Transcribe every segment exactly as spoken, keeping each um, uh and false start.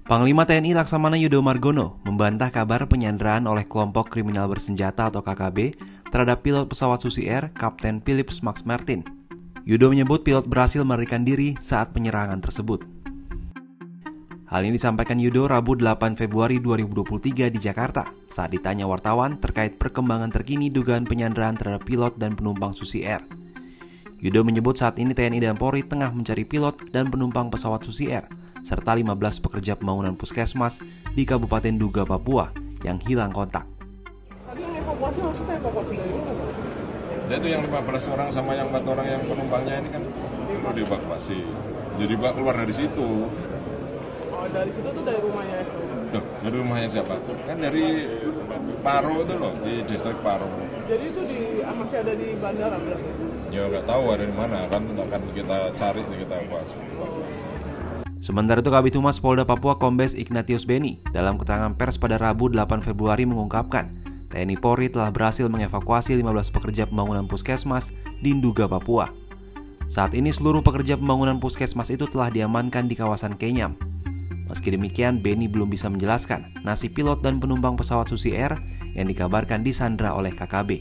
Panglima T N I Laksamana Yudo Margono membantah kabar penyanderaan oleh kelompok kriminal bersenjata atau K K B terhadap pilot pesawat Susi Air, Kapten Philips Max Martin. Yudo menyebut pilot berhasil melarikan diri saat penyerangan tersebut. Hal ini disampaikan Yudo Rabu delapan Februari dua ribu dua puluh tiga di Jakarta saat ditanya wartawan terkait perkembangan terkini dugaan penyanderaan terhadap pilot dan penumpang Susi Air. Yudo menyebut saat ini T N I dan Polri tengah mencari pilot dan penumpang pesawat Susi Air serta lima belas pekerja pembangunan puskesmas di Kabupaten Duga, Papua yang hilang kontak. Tadi yang evakuasi maksudnya evakuasi dari mana? Jadi yang lima belas orang sama yang empat orang yang penumpangnya ini kan perlu dievakuasi. Jadi Pak keluar dari situ. Oh, dari situ tuh dari rumahnya S O? Duh, dari rumahnya siapa? Kan dari Paro itu loh, di distrik Paro. Jadi itu di masih ada di bandara berarti? Ya nggak tahu ada di mana, kan akan kita cari, kita evakuasi. Sementara itu Kabid Humas Polda Papua Kombes Ignatius Beni dalam keterangan pers pada Rabu delapan Februari mengungkapkan T N I Polri telah berhasil mengevakuasi lima belas pekerja pembangunan puskesmas di Nduga, Papua. Saat ini seluruh pekerja pembangunan puskesmas itu telah diamankan di kawasan Kenyam. Meski demikian, Beni belum bisa menjelaskan nasib pilot dan penumpang pesawat Susi Air yang dikabarkan disandra oleh K K B.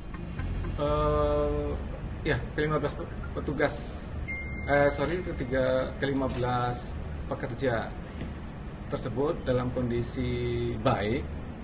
Uh, ya, ke lima belas petugas Eh, sorry, ketiga ke lima belas pekerja tersebut dalam kondisi baik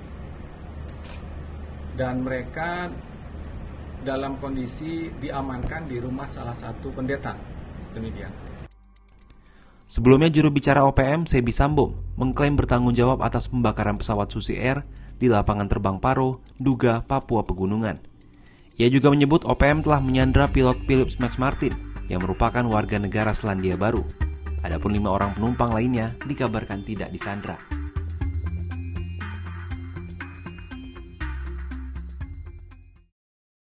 dan mereka dalam kondisi diamankan di rumah salah satu pendeta. Demikian. Sebelumnya juru bicara O P M Sebi Sambom mengklaim bertanggung jawab atas pembakaran pesawat Susi Air di lapangan terbang Paro, Duga, Papua Pegunungan. Ia juga menyebut O P M telah menyandra pilot Philips Max Martin yang merupakan warga negara Selandia Baru. Adapun lima orang penumpang lainnya dikabarkan tidak disandra.